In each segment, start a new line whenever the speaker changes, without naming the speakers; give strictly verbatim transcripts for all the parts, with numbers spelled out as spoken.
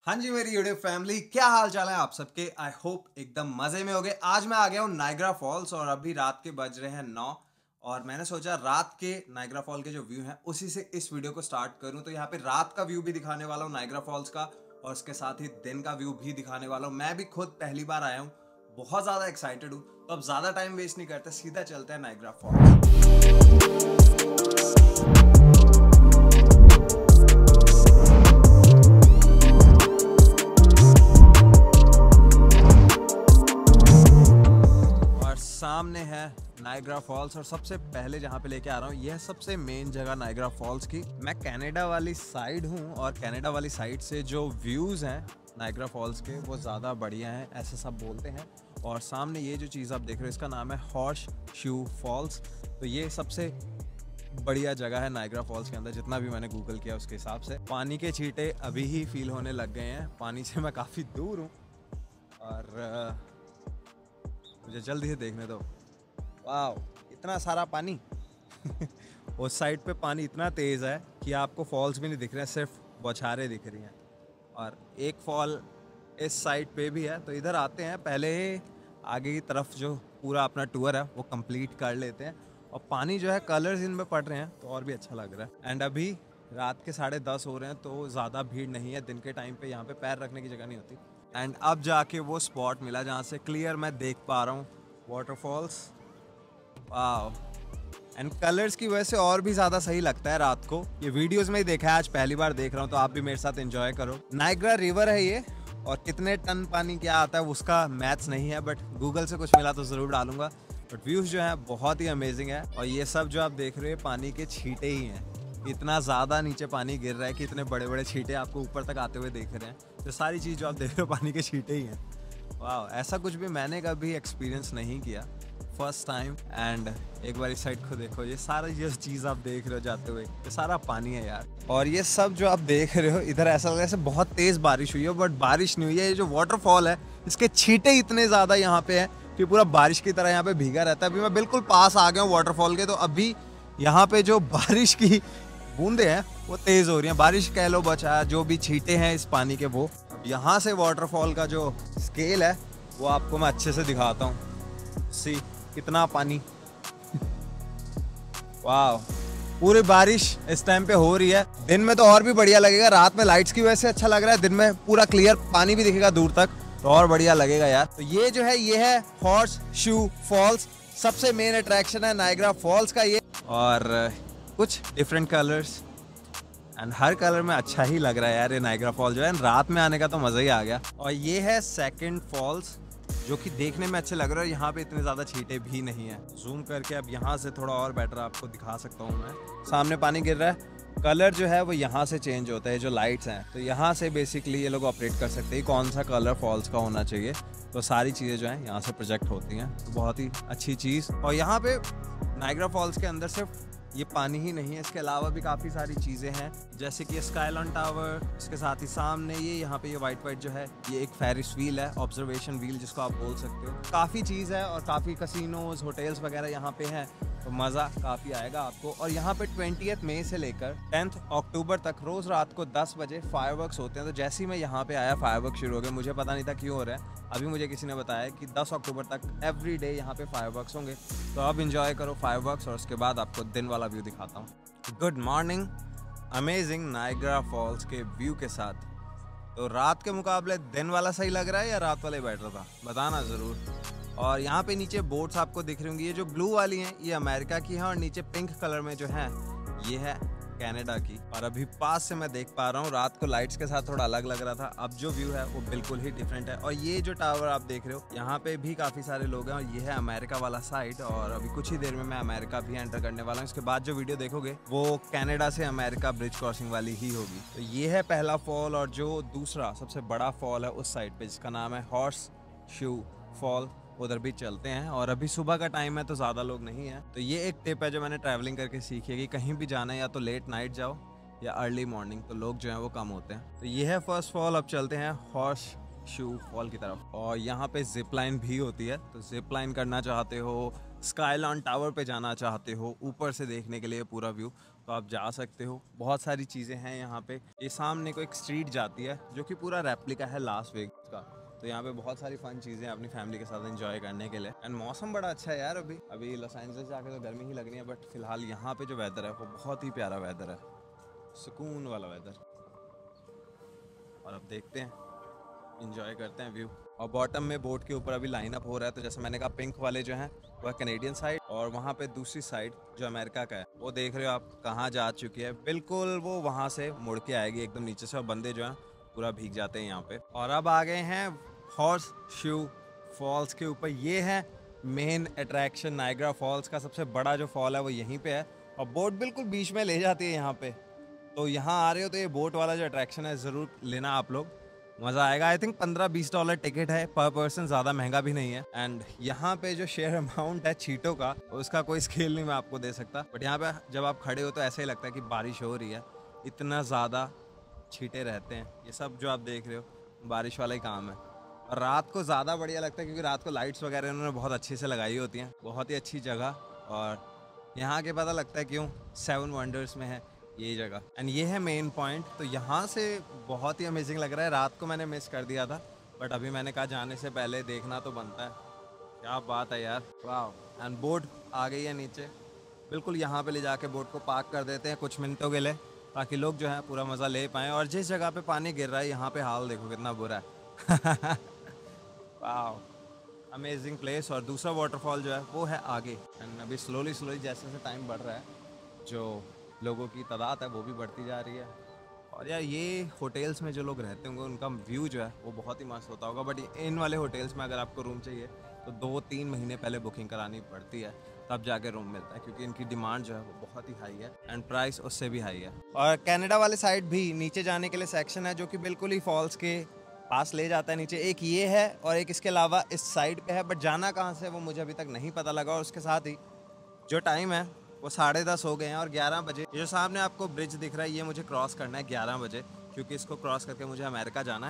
हाँ जी मेरी YouTube family, क्या हाल चाल है आप सबके। आई होप एकदम मजे में होगे। आज मैं आ गया हूँ नायग्रा फॉल्स और अभी रात के बज रहे हैं नौ और मैंने सोचा रात के नायग्रा फॉल के जो व्यू हैं उसी से इस वीडियो को स्टार्ट करूँ। तो यहाँ पे रात का व्यू भी दिखाने वाला हूँ नायग्रा फॉल्स का और उसके साथ ही दिन का व्यू भी दिखाने वाला हूँ। मैं भी खुद पहली बार आया हूँ, बहुत ज़्यादा एक्साइटेड हूँ। तो अब ज़्यादा टाइम वेस्ट नहीं करते, सीधा चलते हैं नायग्रा फॉल्स। सामने है नायग्रा फॉल्स और सबसे पहले जहाँ पे लेके आ रहा हूँ यह सबसे मेन जगह नायग्रा फॉल्स की। मैं कनाडा वाली साइड हूँ और कनाडा वाली साइड से जो व्यूज़ हैं नायग्रा फॉल्स के वो ज़्यादा बढ़िया हैं, ऐसे सब बोलते हैं। और सामने ये जो चीज़ आप देख रहे हो इसका नाम है हॉर्स शू फॉल्स। तो ये सबसे बढ़िया जगह है नायग्रा फॉल्स के अंदर, जितना भी मैंने गूगल किया उसके हिसाब से। पानी के छींटे अभी ही फील होने लग गए हैं, पानी से मैं काफ़ी दूर हूँ और मुझे जल्दी से देखने दो। वाह, इतना सारा पानी उस साइड पे पानी इतना तेज़ है कि आपको फॉल्स भी नहीं दिख रहे हैं, सिर्फ बौछारें दिख रही हैं। और एक फॉल इस साइड पे भी है, तो इधर आते हैं, पहले आगे की तरफ जो पूरा अपना टूर है वो कंप्लीट कर लेते हैं। और पानी जो है कलर्स इनमें पड़ रहे हैं तो और भी अच्छा लग रहा है। एंड अभी रात के साढ़े दस हो रहे हैं तो ज़्यादा भीड़ नहीं है। दिन के टाइम पे यहाँ पे पैर रखने की जगह नहीं होती। एंड अब जाके वो स्पॉट मिला जहाँ से क्लियर मैं देख पा रहा हूँ वाटरफॉल्स। वाह, एंड कलर्स की वजह से और भी ज़्यादा सही लगता है रात को। ये वीडियोस में ही देखा है, आज पहली बार देख रहा हूँ, तो आप भी मेरे साथ एंजॉय करो। नायग्रा रिवर है ये और कितने टन पानी क्या आता है उसका मैथ्स नहीं है, बट गूगल से कुछ मिला तो ज़रूर डालूंगा। बट व्यूज़ जो है बहुत ही अमेजिंग है। और ये सब जो आप देख रहे हो पानी के छींटे ही हैं। इतना ज़्यादा नीचे पानी गिर रहा है कि इतने बड़े बड़े छींटे आपको ऊपर तक आते हुए देख रहे हैं। तो सारी चीज़ जो आप देख रहे हो पानी के छींटे ही हैं। वाह, ऐसा कुछ भी मैंने कभी एक्सपीरियंस नहीं किया, फर्स्ट टाइम। एंड एक बार इस साइड को देखो, ये सारा ये चीज़ आप देख रहे हो जाते हुए, ये सारा पानी है यार। और ये सब जो आप देख रहे हो इधर ऐसा लग रहा है जैसे बहुत तेज़ बारिश हुई है, बट बारिश नहीं हुई है। ये जो वाटरफॉल है इसके छींटे इतने ज़्यादा यहाँ पे हैं कि पूरा बारिश की तरह यहाँ पे भीगा रहता है। अभी मैं बिल्कुल पास आ गया हूँ वाटरफॉल के, तो अभी यहाँ पे जो बारिश की बूंदे हैं वो तेज़ हो रही हैं। बारिश कह लो बचा, जो भी छींटे हैं इस पानी के वो। यहाँ से वाटरफॉल का जो स्केल है वो आपको मैं अच्छे से दिखाता हूँ। सी कितना पानी वाह, पूरी बारिश इस टाइम पे हो रही है। दिन में तो और भी बढ़िया लगेगा, रात में लाइट्स की वजह से अच्छा लग रहा है। दिन में पूरा क्लियर पानी भी दिखेगा दूर तक तो और बढ़िया लगेगा यार। तो ये जो है ये है हॉर्स शू फॉल्स, सबसे मेन अट्रैक्शन है नायग्रा फॉल्स का ये। और कुछ डिफरेंट कलर्स एंड हर कलर में अच्छा ही लग रहा है यार ये नायग्रा फॉल जो है। रात में आने का तो मज़ा ही आ गया। और ये है सेकंड फॉल्स जो कि देखने में अच्छे लग रहे हैं। यहाँ पे इतने ज़्यादा छींटे भी नहीं है। जूम करके अब यहाँ से थोड़ा और बेटर आपको दिखा सकता हूँ मैं। सामने पानी गिर रहा है, कलर जो है वो यहाँ से चेंज होता है, जो लाइट्स हैं तो यहाँ से बेसिकली ये लोग ऑपरेट कर सकते हैं कौन सा कलर फॉल्स का होना चाहिए। तो सारी चीज़ें जो हैं यहाँ से प्रोजेक्ट होती हैं, तो बहुत ही अच्छी चीज़। और यहाँ पे नायग्रा फॉल्स के अंदर सिर्फ ये पानी ही नहीं है, इसके अलावा भी काफ़ी सारी चीज़ें हैं, जैसे कि स्काईलाइन टावर। इसके साथ ही सामने ये यहाँ पे ये वाइट वाइट जो है ये एक फेरिस व्हील है, ऑब्जर्वेशन व्हील जिसको आप बोल सकते हो। काफ़ी चीज़ है और काफ़ी कसिनोज होटल्स वगैरह यहाँ पे हैं, तो मज़ा काफ़ी आएगा आपको। और यहाँ पे ट्वेंटियथ मई से लेकर टेंथ अक्टूबर तक रोज़ रात को दस बजे फायरवर्क्स होते हैं। तो जैसे ही मैं यहाँ पे आया फायरवर्क्स शुरू हो गए, मुझे पता नहीं था क्यों हो रहा है। अभी मुझे किसी ने बताया कि दस अक्टूबर तक एवरी डे यहाँ पे फायरवर्क्स होंगे। तो अब इंजॉय करो फायरवर्क्स और उसके बाद आपको दिन वाला व्यू दिखाता हूँ। Good morning, amazing Niagara falls के व्यू के साथ। तो रात के मुकाबले दिन वाला सही लग रहा है या रात वाला ही बेटर था, बताना ज़रूर। और यहाँ पे नीचे बोट्स आपको दिख रही होंगी, ये जो ब्लू वाली हैं ये अमेरिका की हैं और नीचे पिंक कलर में जो है ये है कनाडा की। और अभी पास से मैं देख पा रहा हूँ, रात को लाइट्स के साथ थोड़ा अलग लग रहा था, अब जो व्यू है वो बिल्कुल ही डिफरेंट है। और ये जो टावर आप देख रहे हो यहाँ पे भी काफ़ी सारे लोग हैं और ये है अमेरिका वाला साइड। और अभी कुछ ही देर में मैं अमेरिका भी एंटर करने वाला हूँ। इसके बाद जो वीडियो देखोगे वो कनाडा से अमेरिका ब्रिज क्रॉसिंग वाली ही होगी। तो ये है पहला फॉल और जो दूसरा सबसे बड़ा फॉल है उस साइड पे जिसका नाम है हॉर्स शू फॉल, उधर भी चलते हैं। और अभी सुबह का टाइम है तो ज़्यादा लोग नहीं है। तो ये एक टिप है जो मैंने ट्रैवलिंग करके सीखी है कि कहीं भी जाना है या तो लेट नाइट जाओ या अर्ली मॉर्निंग, तो लोग जो हैं वो कम होते हैं। तो ये है फर्स्ट फॉल। अब चलते हैं हॉर्स शू फॉल की तरफ। और यहाँ पे जिप लाइन भी होती है, तो जिप लाइन करना चाहते हो, स्काईलाइन टावर पे जाना चाहते हो ऊपर से देखने के लिए पूरा व्यू, तो आप जा सकते हो। बहुत सारी चीज़ें हैं यहाँ पे। ये सामने को एक स्ट्रीट जाती है जो कि पूरा रेप्लिका है लास वेगास का। तो यहाँ पे बहुत सारी फन चीज़ें अपनी फैमिली के साथ एंजॉय करने के लिए। एंड मौसम बड़ा अच्छा है यार। अभी अभी लॉस एंजल्स जाके तो गर्मी ही लगनी है, बट फिलहाल यहाँ पे जो वेदर है वो बहुत ही प्यारा वेदर है, सुकून वाला वेदर। और अब देखते हैं, इंजॉय करते हैं व्यू। और बॉटम में बोट के ऊपर अभी लाइन अप हो रहा है। तो जैसे मैंने कहा, पिंक वाले जो हैं वो है कैनेडियन साइड, और वहाँ पे दूसरी साइड जो अमेरिका का है वो देख रहे हो आप कहाँ जा चुकी है। बिल्कुल वो वहाँ से मुड़ के आएगी एकदम नीचे से, और बंदे जो हैं पूरा भीग जाते हैं यहाँ पे। और अब आ गए हैं हॉर्स शू फॉल्स के ऊपर। ये है मेन अट्रैक्शन नायग्रा फॉल्स का। सबसे बड़ा जो फॉल है वो यहीं पे है, और बोट बिल्कुल बीच में ले जाती है यहाँ पे। तो यहाँ आ रहे हो तो ये बोट वाला जो अट्रैक्शन है ज़रूर लेना आप लोग, मज़ा आएगा। आई थिंक पंद्रह बीस डॉलर टिकट है पर पर्सन, ज़्यादा महंगा भी नहीं है। एंड यहाँ पे जो शेयर अमाउंट है चीटों का, उसका कोई स्केल नहीं मैं आपको दे सकता। बट यहाँ पे जब आप खड़े हो तो ऐसा ही लगता है कि बारिश हो रही है, इतना ज़्यादा छींटे रहते हैं। ये सब जो आप देख रहे हो बारिश वाला ही काम है। और रात को ज़्यादा बढ़िया लगता है क्योंकि रात को लाइट्स वगैरह उन्होंने बहुत अच्छे से लगाई होती हैं। बहुत ही अच्छी जगह, और यहाँ के पता लगता है क्यों सेवन वंडर्स में है ये जगह। एंड ये है मेन पॉइंट। तो यहाँ से बहुत ही अमेजिंग लग रहा है। रात को मैंने मिस कर दिया था, बट अभी मैंने कहा जाने से पहले देखना तो बनता है। क्या बात है यार, वाह। एंड बोट आ गई है नीचे, बिल्कुल यहाँ पे ले जाके बोट को पार्क कर देते हैं कुछ मिनटों के लिए, ताकि लोग जो है पूरा मज़ा ले पाएँ। और जिस जगह पे पानी गिर रहा है यहाँ पे हाल देखो कितना बुरा है। वाह, अमेजिंग प्लेस। और दूसरा वाटरफॉल जो है वो है आगे। एंड अभी स्लोली स्लोली जैसे जैसे टाइम बढ़ रहा है, जो लोगों की तादाद है वो भी बढ़ती जा रही है। और यार ये होटल्स में जो लोग रहते होंगे उनका व्यू जो है वो बहुत ही मस्त होता होगा। बट इन वाले होटल्स में अगर आपको रूम चाहिए तो दो तीन महीने पहले बुकिंग करानी पड़ती है, तब जाके रूम मिलता है, क्योंकि इनकी डिमांड जो है वो बहुत ही हाई है एंड प्राइस उससे भी हाई है। और कनाडा वाले साइड भी नीचे जाने के लिए सेक्शन है जो कि बिल्कुल ही फॉल्स के पास ले जाता है नीचे। एक ये है और एक इसके अलावा इस साइड पे है, बट जाना कहाँ से वो मुझे अभी तक नहीं पता लगा। और उसके साथ ही जो टाइम है वो साढ़े दस हो गए हैं और ग्यारह बजे ये जो सामने आपको ब्रिज दिख रहा है ये मुझे क्रॉस करना है ग्यारह बजे, क्योंकि इसको क्रॉस करके मुझे अमेरिका जाना है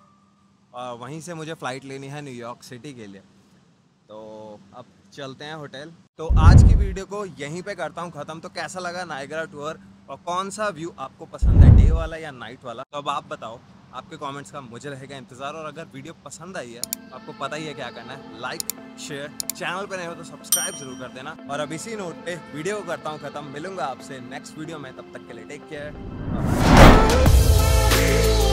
और वहीं से मुझे फ़्लाइट लेनी है न्यूयॉर्क सिटी के लिए। तो अब चलते हैं होटल। तो आज की वीडियो को यहीं पे करता हूँ ख़त्म। तो कैसा लगा नायग्रा टूर और कौन सा व्यू आपको पसंद है, डे वाला या नाइट वाला, तो अब आप बताओ। आपके कमेंट्स का मुझे रहेगा इंतज़ार। और अगर वीडियो पसंद आई है आपको पता ही है क्या करना है, लाइक शेयर, चैनल पे नए हो तो सब्सक्राइब जरूर कर देना। और अब इसी नोट पे वीडियो को करता हूँ ख़त्म। मिलूंगा आपसे नेक्स्ट वीडियो में, तब तक के लिए टेक केयर।